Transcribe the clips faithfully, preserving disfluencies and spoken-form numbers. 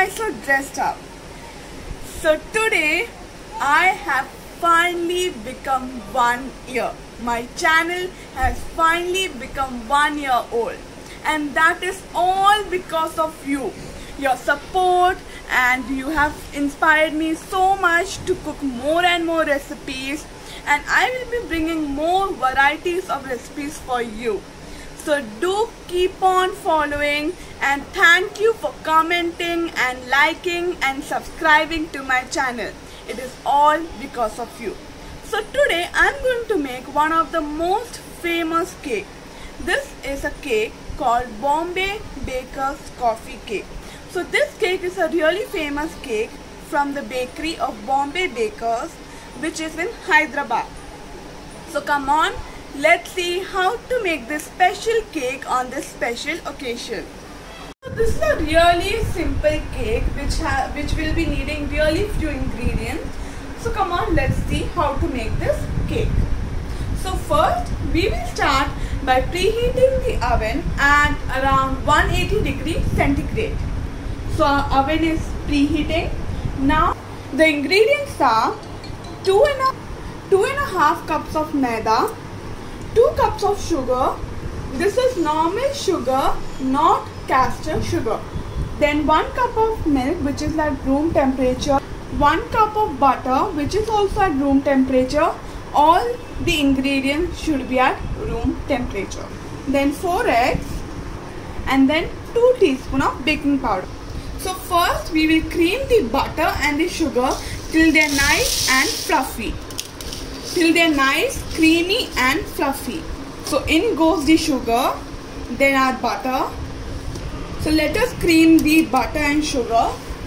I so dressed up? So today I have finally become one year. My channel has finally become one year old, and that is all because of you, your support, and you have inspired me so much to cook more and more recipes, and I will be bringing more varieties of recipes for you. So do keep on following, and thank you for commenting and liking and subscribing to my channel. It is all because of you. So today I am going to make one of the most famous cake. This is a cake called Bombay Baker's Coffee Cake. So this cake is a really famous cake from the bakery of Bombay Bakers, which is in Hyderabad. So come on, let's see how to make this special cake on this special occasion. So this is a really simple cake which ha which will be needing really few ingredients. So come on, let's see how to make this cake. So first we will start by preheating the oven at around one eighty degrees centigrade. So our oven is preheating. Now the ingredients are two and a two and a half cups of maida, two cups of sugar. This is normal sugar, not caster sugar. Then one cup of milk, which is at room temperature. One cup of butter, which is also at room temperature. All the ingredients should be at room temperature. Then four eggs, and then two teaspoons of baking powder. So first we will cream the butter and the sugar till they are nice and fluffy. Till they are nice, creamy and fluffy. So in goes the sugar, then our butter. So let us cream the butter and sugar.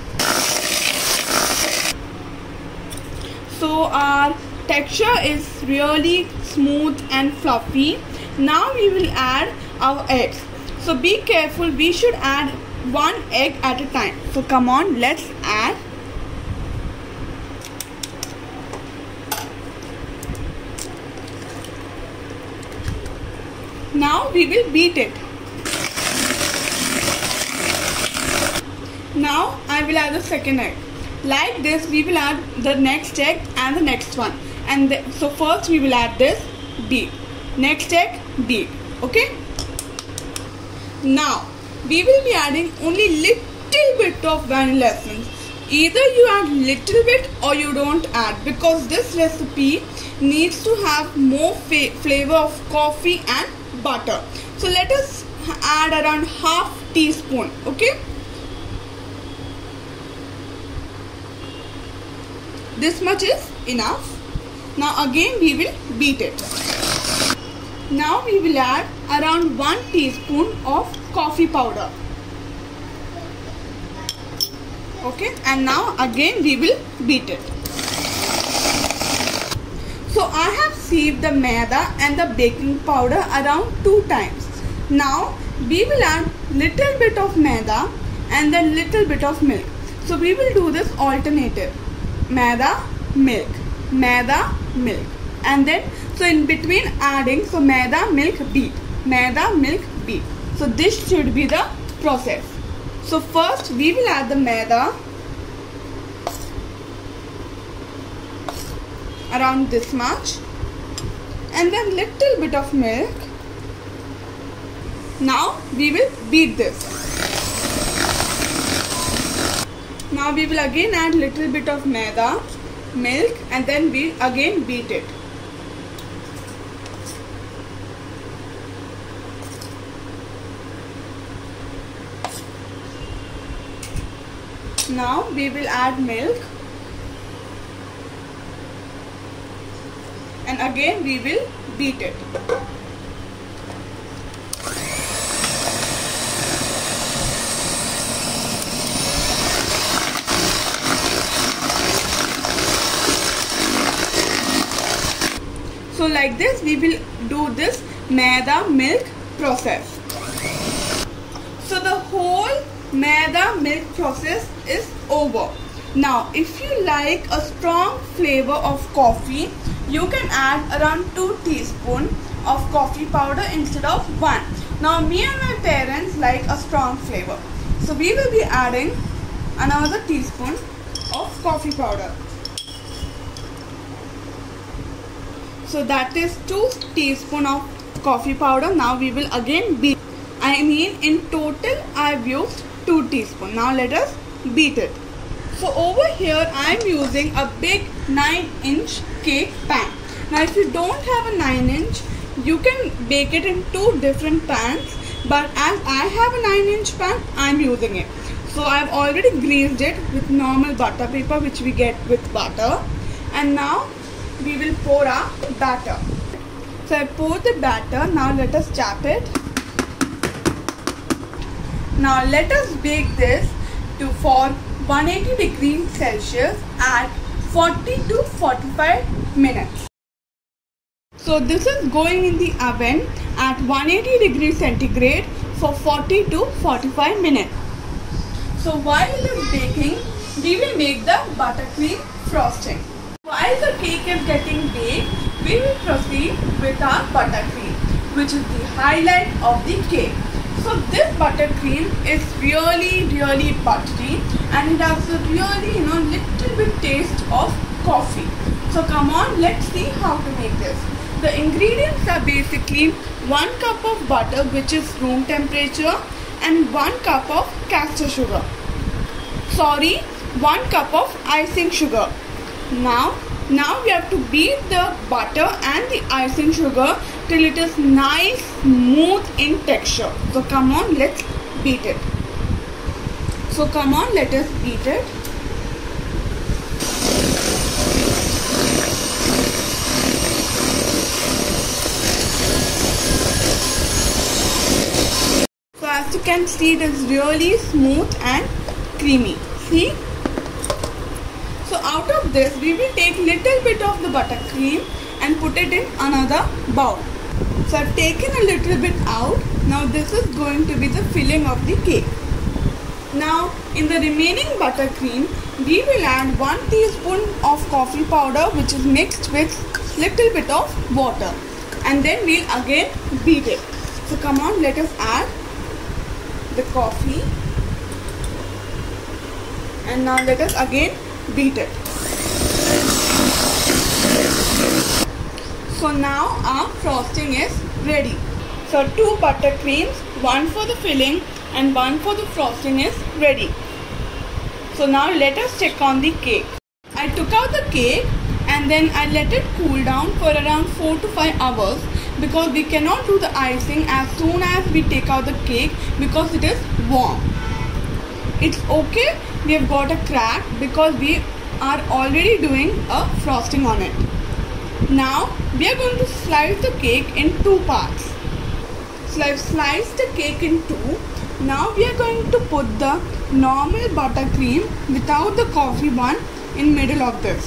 So our texture is really smooth and fluffy. Now we will add our eggs. So be careful, we should add one egg at a time. So come on, let's add. Now we will beat it. Now I will add the second egg. Like this we will add the next egg and the next one. And the, so first we will add this, beat. Next egg, beat. Okay. Now we will be adding only little bit of vanilla essence. Either you add little bit or you don't add, because this recipe needs to have more flavor of coffee and butter. So let us add around half teaspoon. Okay. This much is enough. Now again we will beat it. Now we will add around one teaspoon of coffee powder. Okay, and now again we will beat it. So I have sieved the maida and the baking powder around two times. Now we will add little bit of maida and then little bit of milk. So we will do this alternative. Maida, milk, maida, milk, and then so in between adding, so maida, milk, beat, maida, milk, beat. So this should be the process. So first we will add the maida around this much, and then little bit of milk. Now we will beat this. Now we will again add little bit of maida, milk, and then we again beat it. Now we will add milk, and again we will beat it. So like this we will do this maida milk process. So the whole maida milk process is over. Now if you like a strong flavor of coffee, you can add around two teaspoons of coffee powder instead of one. Now me and my parents like a strong flavor, so we will be adding another teaspoon of coffee powder. So that is two teaspoons of coffee powder. Now we will again beat. I mean in total I have used two teaspoons. Now let us beat it. So over here I am using a big nine inch cake pan. Now if you don't have a nine inch, you can bake it in two different pans, but as I have a nine inch pan, I am using it. So I have already greased it with normal butter paper which we get with butter, and now we will pour our batter. So I pour the batter. Now let us tap it. Now let us bake this to for one hundred eighty degrees Celsius at forty to forty-five minutes. So this is going in the oven at one hundred eighty degrees centigrade for forty to forty-five minutes. So while it is baking, we will make the buttercream frosting. While the cake is getting baked, we will proceed with our buttercream, which is the highlight of the cake. So this buttercream is really really buttery, and it has a really, you know, little bit taste of coffee. So come on, let's see how to make this. The ingredients are basically one cup of butter which is room temperature and one cup of castor sugar. Sorry, one cup of icing sugar. Now, now we have to beat the butter and the icing sugar till it is nice smooth in texture. So come on, let's beat it. So come on, let us beat it. So as you can see, it is really smooth and creamy. See? So out of this, we will take little bit of the buttercream and put it in another bowl. So I've taken a little bit out. Now this is going to be the filling of the cake. Now in the remaining buttercream, we will add one teaspoon of coffee powder which is mixed with little bit of water, and then we'll again beat it. So come on, let us add the coffee, and now let us again beat it. So now our frosting is ready. So two buttercreams, one for the filling and one for the frosting is ready. So now let us check on the cake. I took out the cake and then I let it cool down for around four to five hours, because we cannot do the icing as soon as we take out the cake because it is warm. It's okay, we have got a crack because we are already doing a frosting on it. Now we are going to slice the cake in two parts. So I've sliced the cake in two. Now we are going to put the normal buttercream without the coffee one in middle of this.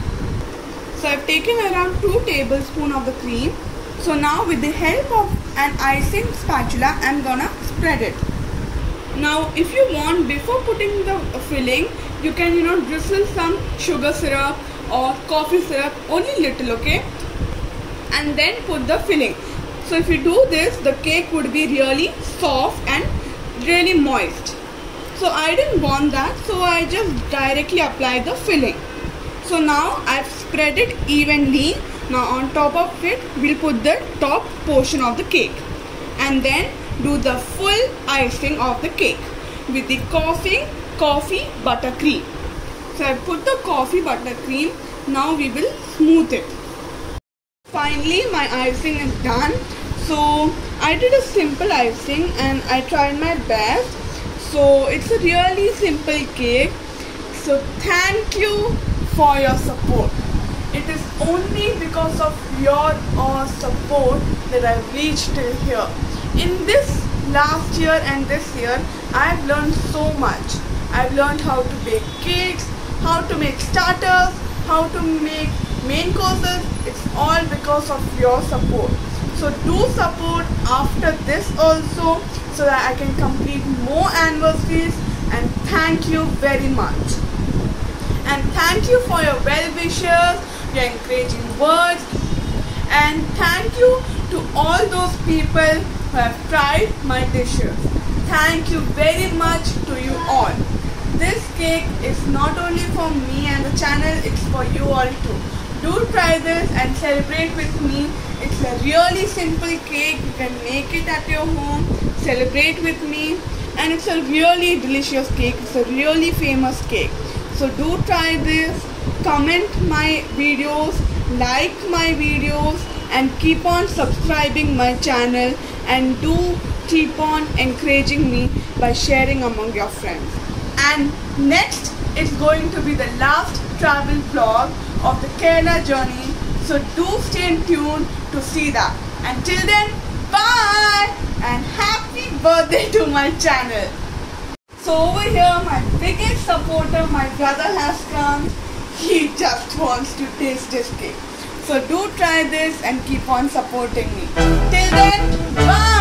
So I've taken around two tablespoons of the cream. So now with the help of an icing spatula, I'm gonna spread it. Now if you want, before putting the filling, you can, you know, drizzle some sugar syrup or coffee syrup, only little, okay, and then put the filling. So if you do this, the cake would be really soft and really moist. So I didn't want that, so I just directly applied the filling. So now I've spread it evenly. Now on top of it, we'll put the top portion of the cake and then do the full icing of the cake with the coffee coffee buttercream. So I put the coffee buttercream. Now we will smooth it. Finally my icing is done. So I did a simple icing and I tried my best. So it's a really simple cake. So thank you for your support. It is only because of your uh, support that I've reached till here. In this last year and this year, I've learned so much. I've learned how to bake cakes, how to make starters, how to make main courses. It's all because of your support. So do support after this also, so that I can complete more anniversaries, and thank you very much. And thank you for your well wishes, your encouraging words, and thank you to all those people who have tried my dishes. Thank you very much to you all. this cake is not only for me and the channel, it's for you all too. Do try this and celebrate with me. It's a really simple cake. You can make it at your home, celebrate with me, and it's a really delicious cake. It's a really famous cake. So do try this, comment my videos, like my videos, and keep on subscribing my channel, and do keep on encouraging me by sharing among your friends. And next is going to be the last travel vlog of the Kerala journey, so do stay tuned to see that. Until then, bye and happy birthday to my channel. So over here, my biggest supporter, my brother, has come. He just wants to taste this cake. So do try this and keep on supporting me. Till then, bye.